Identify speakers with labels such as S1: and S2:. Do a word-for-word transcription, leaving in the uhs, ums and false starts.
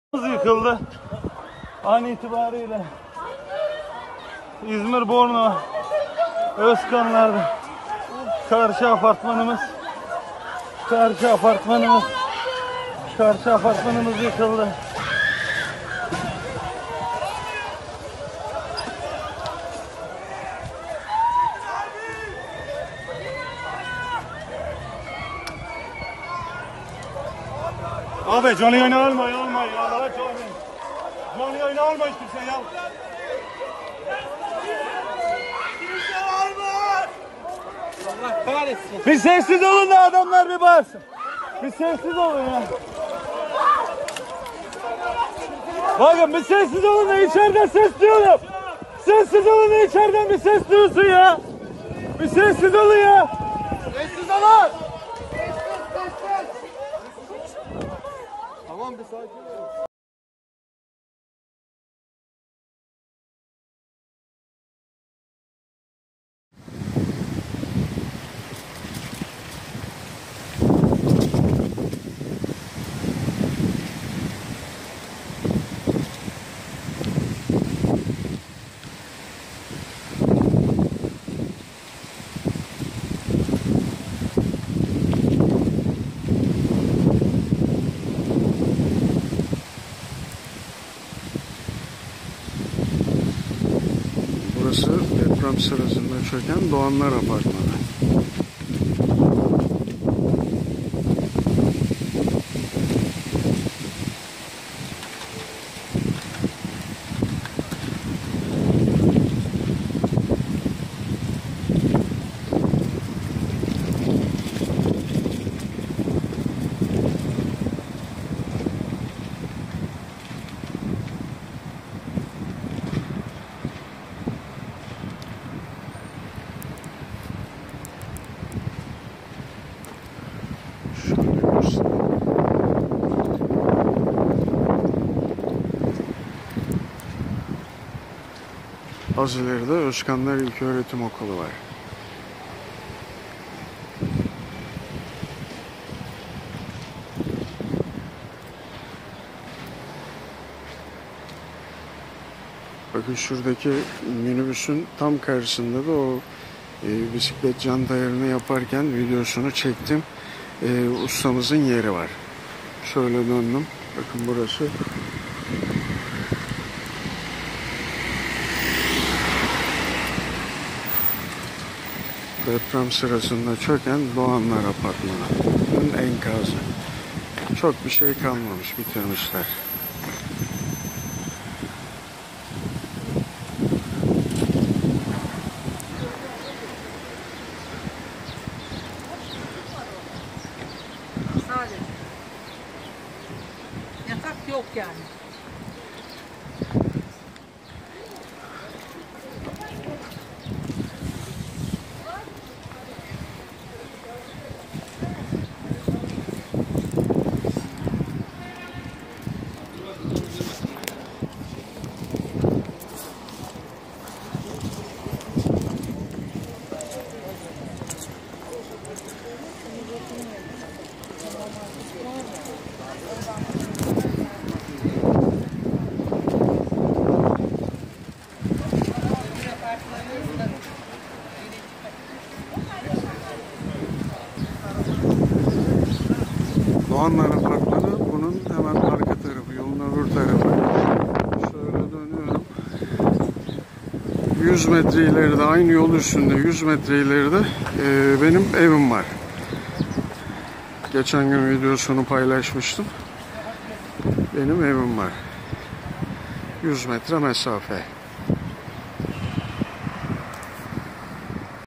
S1: Yıkıldı an itibariyle. İzmir Bornova Özkanlar'da karşı apartmanımız karşı apartmanımız karşı apartmanımız yıkıldı. Abi canlı yayını alma, alma ya. Allah canlı. Canlı yayını alma hiç kimse ya.
S2: Allah kahretsin.
S1: Bir sessiz olun da adamlar bir bağırsın. Bir sessiz olun ya. Bakın bir sessiz olun da içeriden ses duyuyorum. Sessiz olun da içeriden bir ses duyulsun ya. Bir sessiz olun ya. Sessiz olun.
S2: Tamam bir sakin ol.
S3: Burası deprem sırasında çöken Doğanlar Apartmanı. Az ileride Özkanlar İlköğretim Okulu var. Bakın şuradaki minibüsün tam karşısında da o e, bisiklet cantayarını yaparken videosunu çektim. E, ustamızın yeri var. Şöyle döndüm. Bakın burası. Deprem sırasında çöken Doğanlar Apartmanı'nın enkazı. Çok bir şey kalmamış, bitirmişler.
S2: Sadece. Yatak yok yani.
S3: Doğanlar Apartmanı bunun hemen arka tarafı, yolun öbür tarafı. Şöyle dönüyorum. yüz metre ileride, aynı yol üstünde yüz metre ileride e, benim evim var. Geçen gün videosunu paylaşmıştım. Benim evim var. yüz metre mesafe.